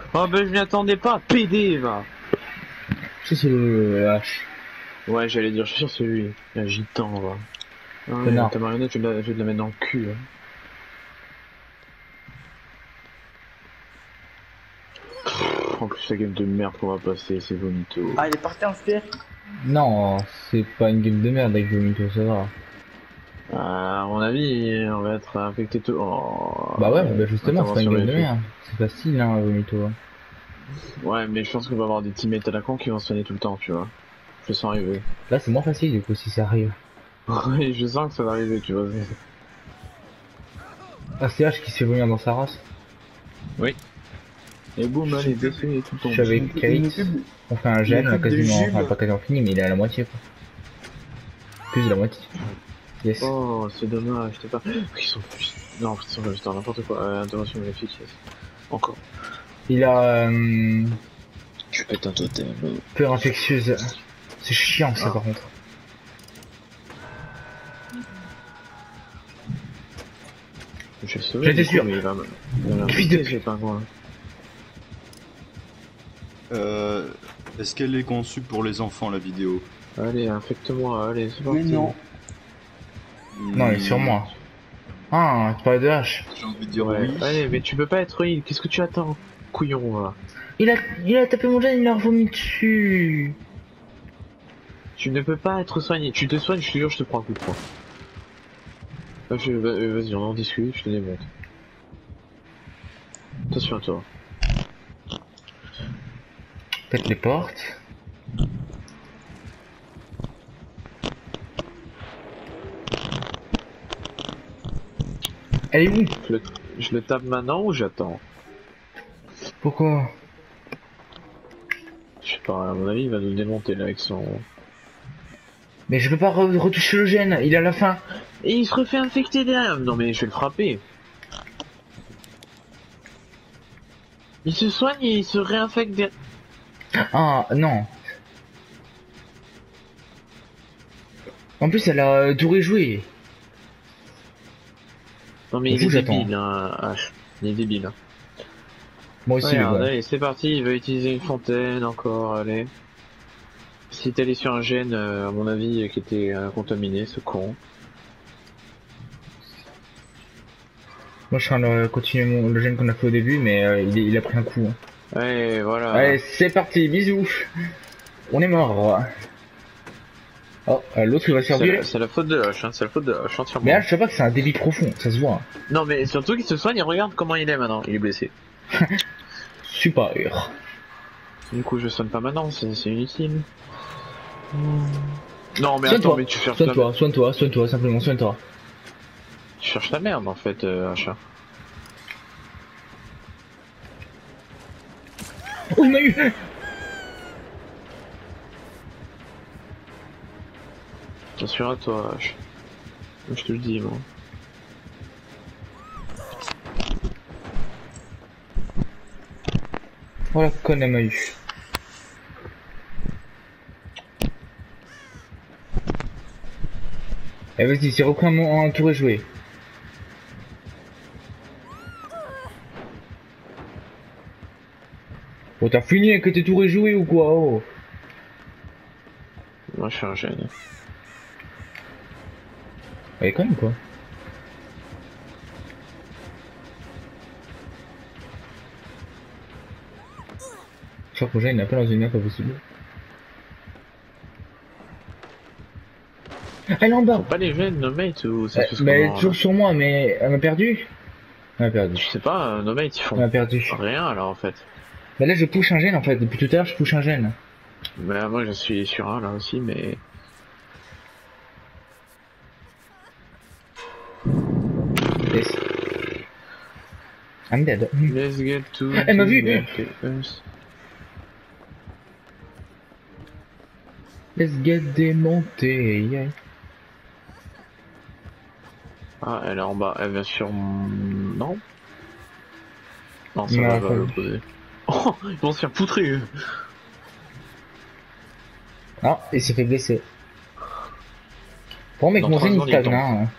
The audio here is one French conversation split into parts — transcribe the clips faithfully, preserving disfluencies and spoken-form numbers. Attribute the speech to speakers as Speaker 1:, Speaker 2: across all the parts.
Speaker 1: Oh ben je m'y attendais pas, P D va.
Speaker 2: Je sais c'est le H.
Speaker 1: Ouais j'allais dire, je suis sûr c'est lui, un gitan va. Ah ouais,
Speaker 2: Connard.
Speaker 1: ta marionnette je vais, la, je vais te la mettre dans le cul. Hein. Pff, en plus la game de merde qu'on va passer, c'est vomito.
Speaker 3: Ah, il est parti en spire.
Speaker 2: Non, c'est pas une game de merde avec Vomito, ça va.
Speaker 1: À mon avis, on va être infecté tout. Oh,
Speaker 2: Bah ouais, bah justement, c'est pas une
Speaker 1: intervention
Speaker 2: game de
Speaker 1: réussie.
Speaker 2: merde. C'est facile, hein, Vomito.
Speaker 1: Ouais, mais je pense qu'on va avoir des teammates à la con qui vont se soigner tout le temps, tu vois. Je sens arriver.
Speaker 2: Là, c'est moins facile, du coup, si ça arrive.
Speaker 1: Oui, je sens que ça va arriver, tu vois.
Speaker 2: Ah, c'est H qui se fait vomir dans sa race.
Speaker 1: Oui. Et boum, allez, défait et tout
Speaker 2: Je
Speaker 1: tombe.
Speaker 2: suis avec Kate, on fait un gène, on a
Speaker 3: pub de
Speaker 2: quasiment,
Speaker 3: Jules.
Speaker 2: enfin pas quasiment fini, mais il est à la moitié, quoi. Plus de la moitié. Yes.
Speaker 1: Oh, c'est dommage, je sais pas. Ils sont plus. Non, ils sont juste dans n'importe quoi. Euh, intervention graphique, yes. Encore.
Speaker 2: Il a, euh,
Speaker 1: Tu pètes un totem.
Speaker 2: peur infectieuse. C'est chiant, ça,
Speaker 1: Ah.
Speaker 2: par contre.
Speaker 1: Je vais sauver.
Speaker 2: J'étais
Speaker 1: du coup,
Speaker 2: sûr.
Speaker 1: Mais il va me. Il va
Speaker 2: Fils de
Speaker 1: m'infecter, j'ai pas quoi.
Speaker 4: Euh, Est-ce qu'elle est conçue pour les enfants, la vidéo?
Speaker 1: Allez, infecte-moi, allez, c'est parti.
Speaker 3: Mais non.
Speaker 2: Non, mais sur moi. Ah, tu parlais de H.
Speaker 4: J'ai envie de dire
Speaker 1: Ouais.
Speaker 4: oui.
Speaker 1: Allez, mais tu peux pas être heal, qu'est-ce que tu attends? Couillon, va.
Speaker 2: Il a, il a tapé mon gène, il a revomi dessus.
Speaker 1: Tu ne peux pas être soigné. Tu te soignes, je te jure, je te prends un coup de poing. Ah, je- va- Vas-y, on en discute, je te démonte. Attention à toi.
Speaker 2: Pète les portes. Elle est où?
Speaker 1: Je le, je le tape maintenant ou j'attends?
Speaker 2: Pourquoi?
Speaker 1: Je sais pas, à mon avis, il va nous démonter là avec son.
Speaker 2: Mais je peux pas re- retoucher le gène, il est à la fin.
Speaker 1: Et il se refait infecter derrière. Non, mais je vais le frapper. Il se soigne et il se réinfecte derrière.
Speaker 2: Ah, non. En plus, elle a tout réjoui.
Speaker 1: Non, mais
Speaker 2: Du
Speaker 1: il
Speaker 2: coup,
Speaker 1: est
Speaker 2: j'attends.
Speaker 1: débile, hein, H. Il est débile. Hein.
Speaker 2: Moi aussi,
Speaker 1: Regarde,
Speaker 2: les gars.
Speaker 1: allez, c'est parti, il va utiliser une fontaine encore, allez. Si t'es allé sur un gène, euh, à mon avis, euh, qui était euh, contaminé, ce con.
Speaker 2: Moi, je suis en train de continuer mon, le gène qu'on a fait au début, mais euh, il, est- il a pris un coup. Hein.
Speaker 1: Ouais, voilà.
Speaker 2: Allez, c'est parti, bisous. On est mort. Oh, euh, l'autre il va
Speaker 1: C'est
Speaker 2: servir.
Speaker 1: la, c'est la faute de H, hein, c'est la faute de H, entièrement.
Speaker 2: Mais là, je sais pas que c'est un débit profond, ça se voit.
Speaker 1: Non, mais surtout qu'il se soigne et regarde comment il est maintenant, il est blessé.
Speaker 2: Super.
Speaker 1: Du coup, je soigne pas maintenant, c'est c'est inutile. Non, mais
Speaker 2: Soigne-toi,
Speaker 1: attends, mais tu cherches, la...
Speaker 2: soigne-toi, soigne-toi, soigne-toi, simplement, soigne-toi.
Speaker 1: tu cherches la merde en fait, euh, H.
Speaker 2: Oh, il m'a eu.
Speaker 1: Attention à toi, H. Je te le dis, moi.
Speaker 2: Oh la conne, elle m'a eu. Eh vas-y, c'est repris un, un tour et joué. Oh, t'as fini avec tes tours et joué ou quoi? Oh.
Speaker 1: Moi, je suis un gène.
Speaker 2: Elle est conne ou quoi? Je crois que le gars, il est un peu dans une merde pas possible. Elle est en bas!
Speaker 1: Faut pas les gènes, no mate, ou ça
Speaker 2: Euh,
Speaker 1: se fait
Speaker 2: mais elle est
Speaker 1: comment,
Speaker 2: toujours
Speaker 1: là
Speaker 2: sur moi, mais elle m'a perdu. Elle m'a perdu.
Speaker 1: Je sais pas, euh, no mate, ils
Speaker 2: Elle m'a
Speaker 1: font
Speaker 2: perdu.
Speaker 1: rien alors en fait.
Speaker 2: Bah là je push un gène en fait, depuis tout à l'heure je push un gène.
Speaker 1: Mais moi, je suis sur un là aussi, mais.
Speaker 2: Yes. I'm dead.
Speaker 1: Let's get to.
Speaker 2: Elle m'a vu. Let's get démonté. Yeah.
Speaker 1: Ah, elle est en bas, elle vient sur. Non Non, ça
Speaker 2: Non,
Speaker 1: va
Speaker 2: pas
Speaker 1: pas
Speaker 2: vu.
Speaker 1: l'opposer. Oh, ils vont se faire poutrer eux.
Speaker 2: Ah, il s'est fait blesser. Bon mec,
Speaker 1: Dans
Speaker 2: mon
Speaker 1: trois
Speaker 2: gène il
Speaker 1: secondes, il
Speaker 2: stagne hein.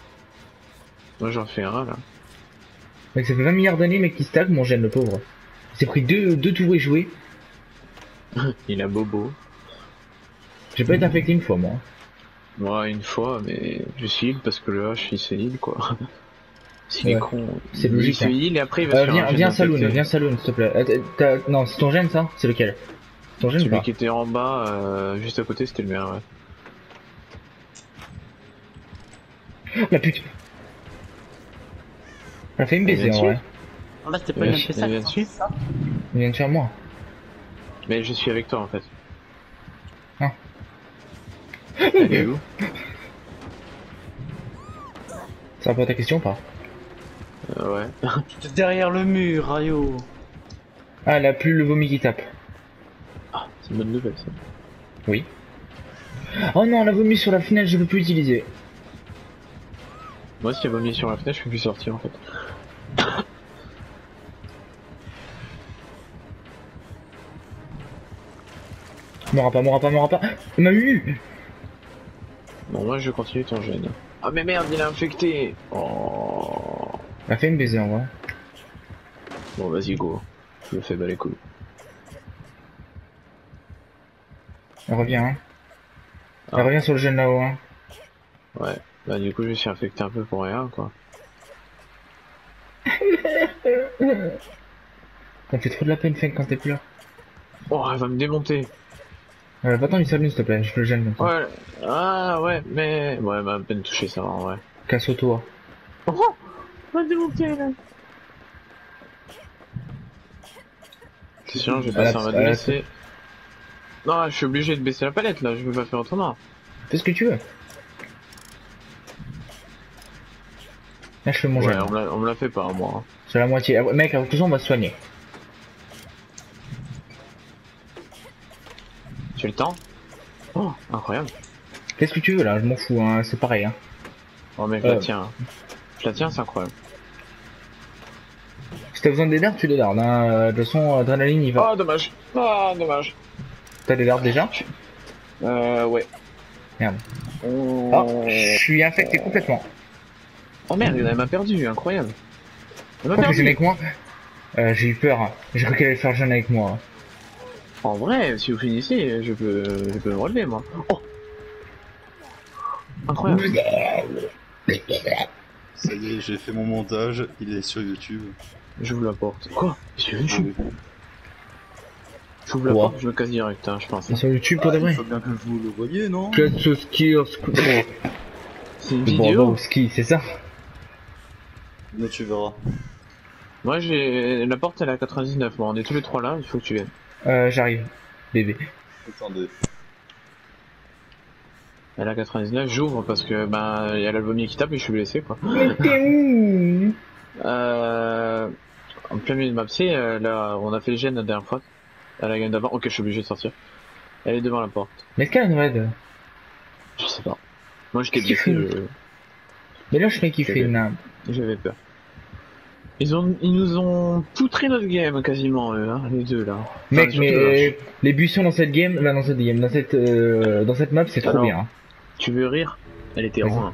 Speaker 1: Moi j'en fais un là.
Speaker 2: Mec, ça fait vingt milliards d'années mec qui stagne mon gène le pauvre. Il s'est pris deux, deux tours et joué.
Speaker 1: Il a bobo.
Speaker 2: J'ai pas été infecté une fois, moi.
Speaker 1: Moi, une fois, mais je suis heal parce que le H il se heal quoi. S'il est
Speaker 2: Ouais.
Speaker 1: con,
Speaker 2: C'est
Speaker 1: il
Speaker 2: logique,
Speaker 1: se
Speaker 2: hein.
Speaker 1: heal et après il va
Speaker 2: Euh,
Speaker 1: se faire
Speaker 2: viens,
Speaker 1: un jet
Speaker 2: viens Saloon,
Speaker 1: d'infecté.
Speaker 2: viens Saloon, s'il te plaît. Euh, t'as- non, c'est ton gène ça? C'est lequel? Ton gène ou
Speaker 1: Celui
Speaker 2: pas?
Speaker 1: qui était en bas, euh, juste à côté, c'était le mien, ouais.
Speaker 2: La pute! Elle a fait me
Speaker 1: Elle
Speaker 2: baiser
Speaker 1: vient
Speaker 2: en
Speaker 1: dessus.
Speaker 2: vrai.
Speaker 3: Ah, là, c'était
Speaker 1: Elle
Speaker 3: pas une
Speaker 1: vient-
Speaker 3: M P
Speaker 1: elle vient
Speaker 3: cinq,
Speaker 1: dessus.
Speaker 3: c'est ça?
Speaker 2: Il vient de faire moi.
Speaker 1: Mais je suis avec toi en fait.
Speaker 2: Ah.
Speaker 1: Elle est où?
Speaker 2: Ça répond à ta question ou pas?
Speaker 1: Euh, ouais.
Speaker 3: T'es derrière le mur, Rayo.
Speaker 2: Ah, elle a plus le vomi qui tape.
Speaker 1: Ah, c'est une bonne nouvelle ça.
Speaker 2: Oui. Oh non, elle a vomi sur la fenêtre, je peux plus l'utiliser.
Speaker 1: Moi, si elle va mis sur la fenêtre, je peux plus sortir en fait.
Speaker 2: M'aura pas, m'aura pas, m'aura pas. Il m'a eu!
Speaker 1: Bon, moi je continue ton gène. Ah, mais merde, il est infecté! Oh.
Speaker 2: Elle a fait me baiser en vrai.
Speaker 1: Bon, vas-y, go. Je le fais bas les couilles.
Speaker 2: Elle revient, hein. Elle
Speaker 1: Ah.
Speaker 2: revient sur le jeune là-haut, hein.
Speaker 1: Ouais. Bah, du coup, je suis infecté un peu pour rien, quoi.
Speaker 2: Ça me fait trop de la peine, Feng, quand t'es pleure.
Speaker 1: Oh, elle va me démonter.
Speaker 2: Euh, va-t'en du Saloon, s'il te plaît, je le gêne comme ça.
Speaker 1: Ouais. Ah, ouais, mais. Ouais, elle m'a à peine touché ça, en vrai.
Speaker 2: Casse-toi.
Speaker 1: Oh! Elle va démonter, là. C'est sûr, je vais
Speaker 2: Elle a-
Speaker 1: passer en mode
Speaker 2: elle a-
Speaker 1: baisser. Non, je suis obligé de baisser la palette là, je peux pas faire autrement.
Speaker 2: Fais ce que tu veux. Là, je fais mon
Speaker 1: Ouais,
Speaker 2: gène.
Speaker 1: on me la, on me la fait pas, moi. hein.
Speaker 2: C'est la moitié. Ah, mec, avec tout ça, on va se soigner.
Speaker 1: Tu as le temps? Oh, incroyable.
Speaker 2: Fais ce que tu veux là, je m'en fous, hein, c'est pareil. Hein.
Speaker 1: Oh, mais je
Speaker 2: Euh.
Speaker 1: la tiens. hein. Je la tiens, c'est incroyable.
Speaker 2: Si t'as besoin des dards, tu les dards. Hein. Euh, De toute façon, Adrenaline, il va.
Speaker 1: Oh, dommage. Ah, dommage.
Speaker 2: T'as des dards déjà?
Speaker 1: Euh, ouais.
Speaker 2: Merde.
Speaker 1: Oh,
Speaker 2: Oh, je suis infecté complètement.
Speaker 1: oh merde, elle m'a perdu, incroyable. Elle m'a
Speaker 2: Pourquoi tu
Speaker 1: perdu.
Speaker 2: jeune avec moi? euh, J'ai eu peur. Hein. J'ai cru qu'elle allait faire jeune avec moi.
Speaker 1: En vrai, si vous finissez, je peux, je peux me relever, moi. Oh, incroyable.
Speaker 4: Ça y est, j'ai fait mon montage, il est sur YouTube.
Speaker 1: J'ouvre la porte. Quoi? Je suis venu.
Speaker 4: Oui.
Speaker 1: J'ouvre la
Speaker 2: Quoi
Speaker 1: porte, je me casse direct, hein, je pense.
Speaker 2: C'est sur YouTube pour de
Speaker 4: Ah,
Speaker 2: vrai.
Speaker 4: il faut bien que vous le voyez, non?
Speaker 2: Que ce ski au scoot.
Speaker 1: C'est une
Speaker 2: Bravo
Speaker 1: vidéo.
Speaker 2: au ski, c'est ça?
Speaker 4: Là, tu verras.
Speaker 1: Moi, j'ai la porte, elle est à quatre-vingt-dix-neuf. Bon, on est tous les trois là, il faut que tu viennes.
Speaker 2: Euh, j'arrive. Bébé.
Speaker 4: Attendez.
Speaker 1: Elle est à quatre-vingt-dix-neuf, j'ouvre parce que ben il y a le vomi qui tape et je suis blessé quoi.
Speaker 2: Mais t'es où?
Speaker 1: Euh, en plein milieu de map, c'est euh, là on a fait le gène la dernière fois. À la game d'avant, ok je suis obligé de sortir. Elle est devant la porte.
Speaker 2: Mais est-ce qu'elle a une raid?
Speaker 1: Je sais pas. Moi j'étais
Speaker 2: Qu'est-ce
Speaker 1: blessé,
Speaker 2: qu'il
Speaker 1: je-
Speaker 2: Mais là, je fais kiffer,
Speaker 1: Bébé.
Speaker 2: nain.
Speaker 1: j'avais peur. Ils ont, ils nous ont poutré notre game quasiment eux, hein, les deux là. Enfin,
Speaker 2: Mec,
Speaker 1: surtout
Speaker 2: mais
Speaker 1: le
Speaker 2: euh,
Speaker 1: H.
Speaker 2: les buissons dans cette game, là, dans cette game, dans cette, euh, dans cette map, c'est trop
Speaker 1: Alors.
Speaker 2: bien. hein.
Speaker 1: Tu veux rire? Elle était
Speaker 2: Vas-y.
Speaker 1: en un.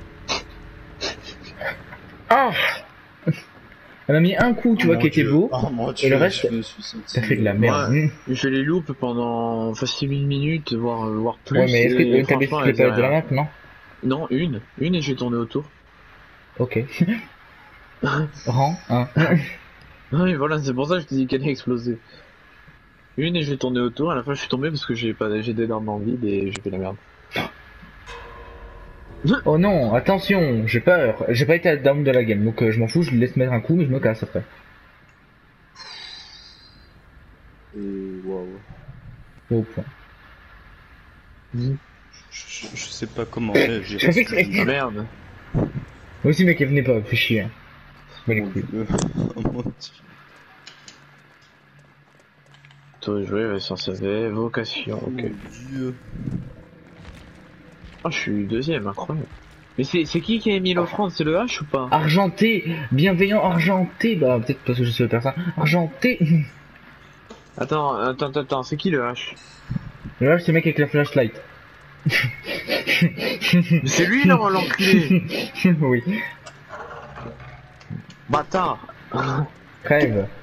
Speaker 2: Ah! Elle m'a mis un coup, tu vois,
Speaker 4: Mon
Speaker 2: qui était
Speaker 4: Dieu.
Speaker 2: beau.
Speaker 4: Ah, mon Dieu,
Speaker 2: Et le reste,
Speaker 4: je me suis senti-
Speaker 2: Ça fait de la merde.
Speaker 1: Ouais.
Speaker 2: Mmh.
Speaker 1: J'ai fait les loops pendant facile une minute, voire, voire plus.
Speaker 2: Ouais, mais est-ce que
Speaker 1: et
Speaker 2: euh, t'as baissé
Speaker 1: franchement,
Speaker 2: toutes les
Speaker 1: elle
Speaker 2: palettes de la
Speaker 1: faisait
Speaker 2: map, non?
Speaker 1: rien. Non, une. Une et j'ai tourné autour.
Speaker 2: Ok. Rang, hein.
Speaker 1: Oui, voilà, c'est pour ça que je t'ai dit qu'elle allait exploser. Une et j'ai tourné autour, à la fin je suis tombé parce que j'ai pas j'ai des armes dans le vide et j'ai fait la merde.
Speaker 2: Oh non, attention, j'ai peur. J'ai pas été à down de la game, donc euh, je m'en fous, je lui laisse mettre un coup, mais je me casse après.
Speaker 4: Euh, waouh.
Speaker 2: Au point.
Speaker 4: Je, je- je sais pas comment réagir.
Speaker 2: Je sais que c'est-
Speaker 1: Ah merde.
Speaker 2: Moi aussi, mec, elle venait pas, fais chier. hein. Bah, les
Speaker 4: Mon
Speaker 2: couilles.
Speaker 4: Dieu. Oh, mon Dieu.
Speaker 1: Toi jouer sur C V, vocation, ok.
Speaker 4: Mon Dieu.
Speaker 1: Oh, je suis deuxième, incroyable. Mais c'est c'est qui qui a mis l'offrande? C'est le H ou pas?
Speaker 2: Argenté, bienveillant argenté, bah peut-être parce que je suis le personne. Argenté.
Speaker 1: Attends, attends, attends, attends, c'est qui le H?
Speaker 2: Là, c'est le mec avec la flashlight.
Speaker 1: Mais c'est lui là, l'enculé!
Speaker 2: Oui.
Speaker 1: Bâtard!
Speaker 2: Crève.